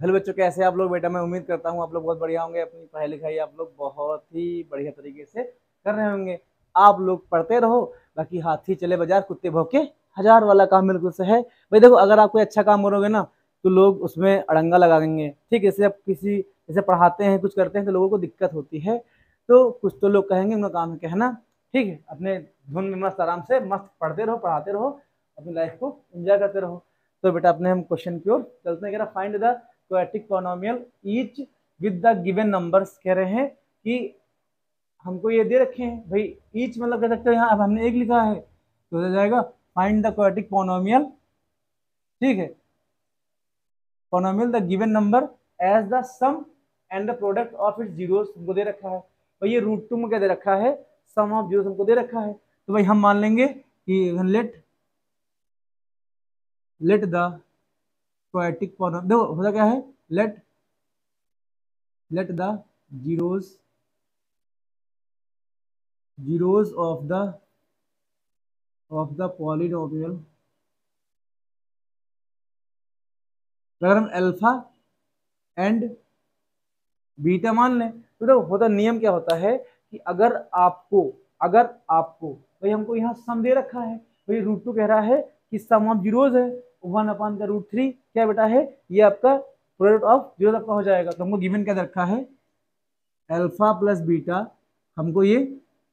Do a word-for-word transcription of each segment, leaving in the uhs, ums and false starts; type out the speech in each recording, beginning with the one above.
Hello बच्चों, कैसे हैं आप लोग? बेटा मैं उम्मीद करता हूँ आप लोग बहुत बढ़िया होंगे। अपनी पढ़ाई लिखाई आप लोग बहुत ही बढ़िया तरीके से कर रहे होंगे। आप लोग पढ़ते रहो, बाकी हाथी चले बाजार कुत्ते भौंके हजार वाला काम बिल्कुल से है। भाई देखो, अगर आप कोई अच्छा काम करोगे ना तो लोग उसमें अड़ंगा लगा देंगे। ठीक है, जैसे आप किसी जैसे पढ़ाते हैं, कुछ करते हैं तो लोगों को दिक्कत होती है, तो कुछ तो लोग कहेंगे, उनका काम है कहना। ठीक है, अपने धुन में मस्त आराम से मस्त पढ़ते रहो, पढ़ाते रहो, अपनी लाइफ को एंजॉय करते रहो। तो बेटा अपने हम क्वेश्चन की ओर चलते हैं। कह रहा find the quadratic polynomial each with the given numbers. कह रहे हैं कि हमको ये दे रखे हैं भाई, ईच मतलब कह सकते हो यहाँ, अब हमने एक लिखा है तो हो जाएगा फाइंड द क्वाड्रेटिक पॉलिनोमियल। ठीक है, polynomial the given number as the sum and the product of its zeros हमको दे रखा है। भाई ये रूट टू में क्या दे रखा है, सम ऑफ जीरोस हमको दे रखा है। तो भाई हम मान लेंगे कि let let the quadratic polynomial, देखो होता क्या है, let let the zeros zeros of the of the polynomial। अगर हम अल्फा एंड बीटा मान लें तो देखो होता नियम क्या होता है कि अगर आपको अगर आपको भाई हमको यहाँ सम दे रखा है, भाई रूट टू कह रहा है कि सम ऑफ जीरोज है वन अपान का रूट थ्री क्या बेटा है, ये आपका प्रोडक्ट ऑफ जीरोज आपका हो जाएगा। तो हमको गिवन क्या रखा है, अल्फा प्लस बीटा, हमको ये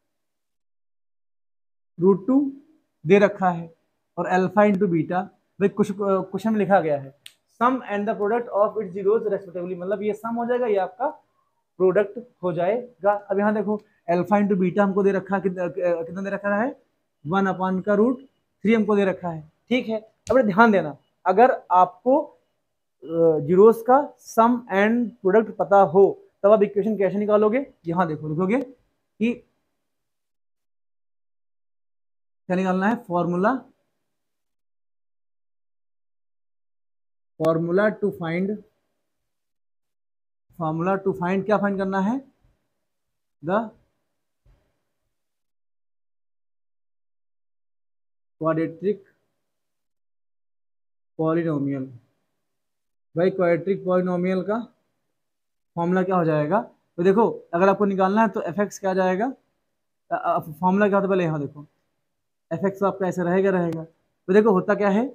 रूट टू दे रखा है, और अल्फा इंटू बीटा भाई कुछ क्वेश्चन में लिखा गया है sum and the product of it zeros respectively, मतलब ये सम हो जाएगा, ये आपका प्रोडक्ट हो जाएगा। अब यहाँ देखो अल्फा इंटू बीटा हमको दे रखा है, कितना दे रखा है, वन अपान का रूट थ्री हमको दे रखा है। ठीक है, अब ध्यान देना, अगर आपको जीरोस का सम एंड प्रोडक्ट पता हो तब आप इक्वेशन कैसे निकालोगे, यहाँ देखो लिखोगे कि क्या निकालना है, formula formula to find formula to find क्या फाइंड करना है, द क्वाड्रेटिक पॉलिनोमियल। भाई क्वाड्रेटिक पॉलिनोमियल का फॉर्मूला क्या हो जाएगा, तो देखो अगर आपको निकालना है तो एफ एक्स क्या आ जाएगा, फॉर्मूला क्या होता है पहले यहाँ देखो, एफ एक्स आपका ऐसे रहेगा रहेगा तो देखो होता क्या है,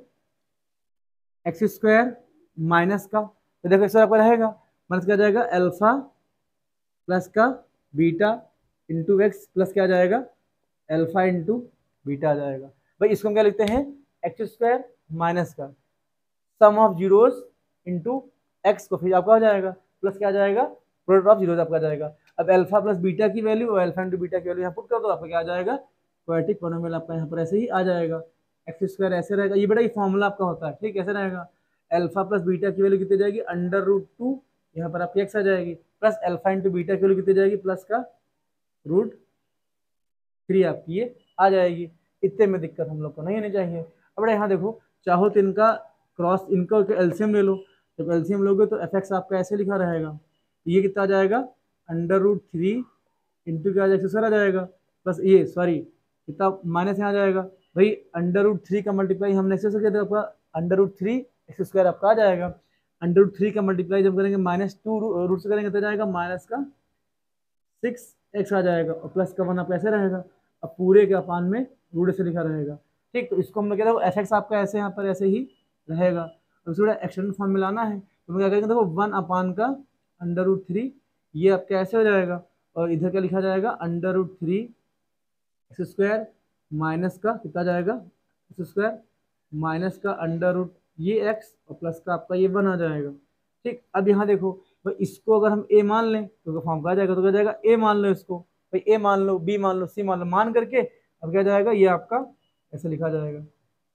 एक्स स्क्वायर माइनस का, तो देखो इस आपका रहेगा माइनस क्या जाएगा, अल्फा प्लस का बीटा इंटू एक्स प्लस क्या जाएगा, अल्फा इंटू बीटा आ जाएगा। भाई इसको हम क्या लिखते हैं, एक्स स्क्वायर माइनस का sum of zeros into x को फिर आपका हो जाएगा प्लस क्या आ जाएगा, प्रोडक्ट ऑफ जीरोस आपका आ जाएगा। अब अल्फा प्लस बीटा की वैल्यू और अल्फा इंटू बीटा की वैल्यू यहाँ पुट कर दो, आपका क्या आ जाएगा, क्वाड्रेटिक पॉलिनोमियल आपका यहाँ पर ऐसे ही आ जाएगा। एक्स स्क्वायर ऐसे रहेगा, ये बेटा ये फॉर्मूला आपका होता है। ठीक, ऐसे रहेगा, अल्फा प्लस बीटा की वैल्यू कितनी जाएगी, अंडर रूट टू, यहाँ पर आपकी एक्स आ जाएगी, प्लस अल्फा इंटू बीटा की वैल्यू कितनी जाएगी, प्लस का रूट थ्री आपकी ये आ जाएगी। इतने में दिक्कत हम लोग को नहीं होनी चाहिए। अब यहाँ देखो, चाहो तो इनका क्रॉस इनका एलसीएम ले लो, जब एलसीएम लोगे तो एफ एक्स आपका ऐसे लिखा रहेगा, ये कितना आ जाएगा, अंडर रूट थ्री इंटू क्या आ जाएगा, प्लस ये सॉरी कितना माइनस यहाँ आ जाएगा, भाई अंडर रूट थ्री का मल्टीप्लाई हमने ऐसे किया था, आपका under root three x square आपका आ जाएगा, अंडर रूट थ्री का मल्टीप्लाई जब करेंगे माइनस टू रूट से करेंगे तो जाएगा माइनस का सिक्स एक्स आ जाएगा, और प्लस का वन आपका ऐसे रहेगा, अब पूरे के अपान में रूट से लिखा रहेगा। ठीक, तो इसको हम लोग कहते हैं एफ एक्स आपका ऐसे यहाँ पर ऐसे ही रहेगा। अब इसको एक्सटेंड फॉर्म में लाना है तो हम क्या करेंगे, देखो वन अपान का अंडर रूट थ्री, ये आपका ऐसे हो जाएगा, और इधर क्या लिखा जाएगा, under root three x square minus का कितना जाएगा, एक्स स्क्वायर माइनस का अंडर रूट ये एक्स और प्लस का आपका ये वन आ जाएगा। ठीक, अब यहाँ देखो भाई इसको अगर हम ए मान लें तो फॉर्म का आ जाएगा, तो क्या जाएगा, ए मान लो इसको, भाई ए मान लो, बी मान लो, सी मान लो, मान करके अब क्या जाएगा, ये आपका ऐसे लिखा जाएगा,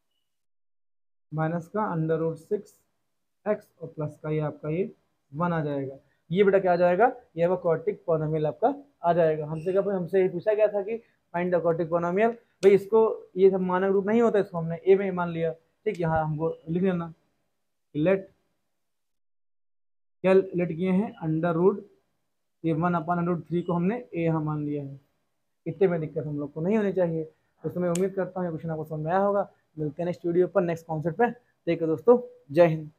माइनस का अंडर रूट सिक्स एक्स और प्लस का ये आपका ये वन आ जाएगा। ये बेटा क्या आ जाएगा, ये आपका क्वाड्रेटिक पॉलिनोमियल आपका आ जाएगा। हमसे क्या, हमसे ये पूछा गया था कि फाइंड द क्वाड्रेटिक पॉलिनोमियल, भाई इसको ये सब मानक रूप नहीं होता, इसको हमने ए में मान लिया। ठीक, यहाँ हमको लिख लेना, लेट क्या लेट किए हैं, अंडर रूट ये वन अपन अंडर रूट थ्री को हमने ए यहाँ मान लिया है। इतने में दिक्कत हम लोग को नहीं होनी चाहिए। दोस्तों मैं उम्मीद करता हूँ ये क्वेश्चन आपको समझ में आया होगा। मिलते हैं नेक्स्ट वीडियो पर नेक्स्ट कॉन्सेप्ट पे। ठीक है दोस्तों, जय हिंद।